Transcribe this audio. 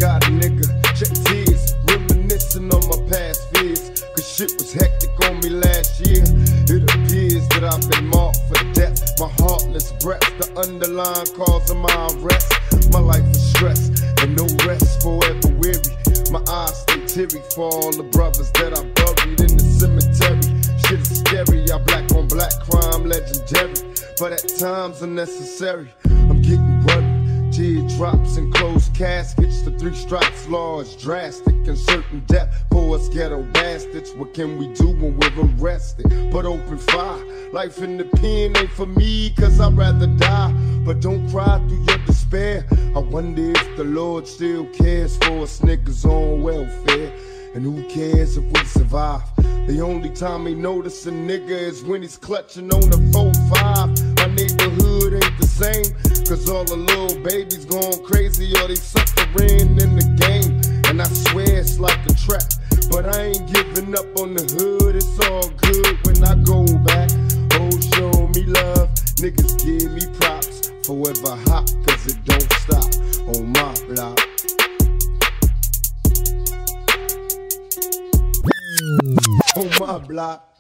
got a nigga shedding tears, reminiscing on my past fears. Cause shit was hectic on me last year. It appears that I've been marked for death. My heartless breath, the underlying cause of my arrest. My life is stress and no rest, forever weary. My eyes stay teary for all the brothers that I buried in the cemetery. Shit is scary, I black on black crime, legendary, but at times unnecessary. I'm getting worried. Teardrops and closed caskets, the 3 stripes large, drastic and certain death for us ghetto bastards. What can we do when we're arrested? But open fire. Life in the pen ain't for me, cause I'd rather die. But don't cry through your despair. I wonder if the Lord still cares for us niggas on welfare. And who cares if we survive? The only time he notice a nigga is when he's clutching on a 4-5. My neighborhood ain't the same, cause all the little babies going crazy or they suffering in the game. And I swear it's like a trap, but I ain't giving up on the hood. It's all good when I go back. Oh, show me love, niggas give me props. Forever hot, cause it don't stop on my block. On my block.